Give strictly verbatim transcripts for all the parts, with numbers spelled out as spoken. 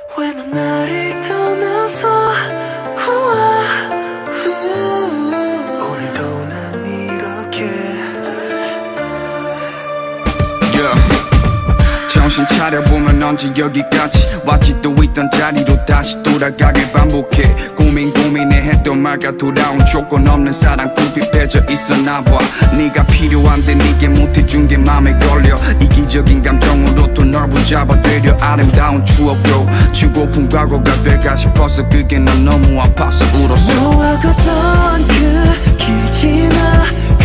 왜 넌 나를 떠나서 우와, 우, 오늘도 난 이렇게 yeah. 정신 차려보면 언제 여기까지 왔지. 또 있던 자리로 다시 돌아가길 반복해. 고민 고민해 했던 말과 돌아온 조건 없는 사랑 굽입해져 있었나봐. 네가 필요한데 네게 못해준 게 맘에 걸려. 이기적인 감정으로 또 널 붙잡아들여. 아름다운 추억도 주고픈 과거가 될까 싶어서 그게 넌 너무 아파서 울었어. 너와 걷던 그 길 지나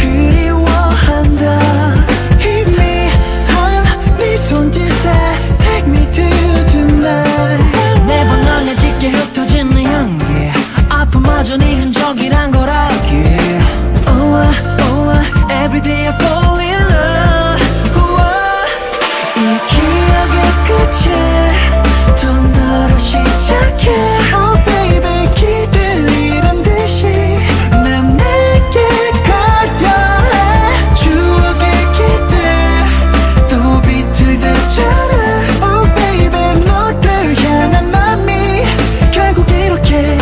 그리워한다. 희미한 네 손짓에 Take me to you tonight. 매번 넌 내 짙게 흩어지는 향기. 아픔마저 네 흔적이란 걸 알기에 Oh I, oh I, every day I fall in love. Oh I, 이 기억의 끝에 또 너로 시작해. Oh baby 길을 잃은 듯이 난 내게 가려 해. 추억의 기대 또 비틀대잖아. Oh baby 너를 향한 맘이 결국 이렇게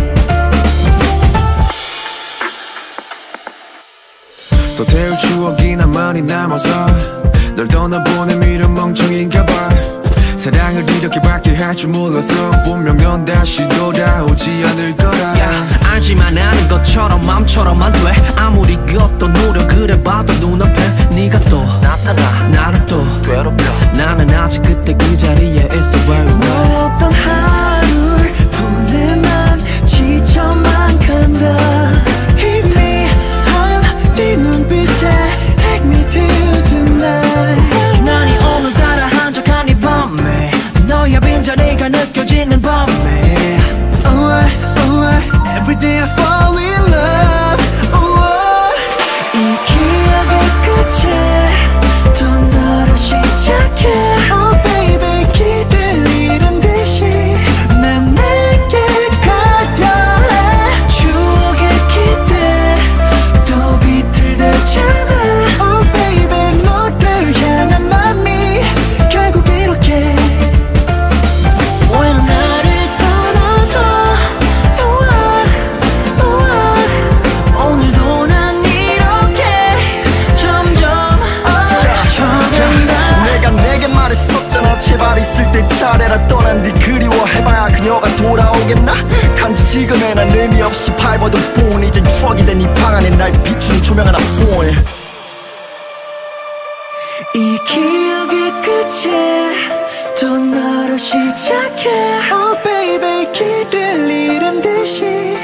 또 태울 추억이나 많이 남아서 널 떠나보낸 미련 멍청인가봐. 사랑을 이렇게 밝게 할 줄 몰라서 분명 넌 다시 돌아오지 않을 거라. yeah, 알지만 아는 것처럼 맘처럼 안 돼. 아무리 그 어떤 노력을 해봐도 눈앞에 네가 또 나타나 나를 또 괴롭혀. 나는 아직 그때 그 자리에 있어. Where you 너 at? 없던 하루를 보내 난 지쳐만 간다. 희미한 네 눈빛에 Take me to you tonight. 난 이 오늘따라 한적한 이 밤에 너의 빈자리가 느껴지는 밤에 Oh I, oh I, every day I fall in love. Oh I, 이 기억의 끝에 또 너로 시작해. Oh baby 길을 잃은 듯이 난 내게 가려 해. 추억의 기대 또 비틀대잖아. Oh baby 너를 향한 맘이 결국 이렇게 왜 넌 나를 떠나서 우와, 우와, 오늘도 난 이렇게 점점 지쳐간다. 내가 내게 말했었잖아. 제발 있을 때 차례라 떠난 뒤 그리워해봐야 그녀가 돌아오겠나. 단지 지금의 난 의미 없이 밟아도 뿐. 이젠 추억이 된 이 방 안에 날 비추는 조명 하나뿐. 이 기억의 끝에 또 너로 시작해. Oh baby 길을 잃은 듯이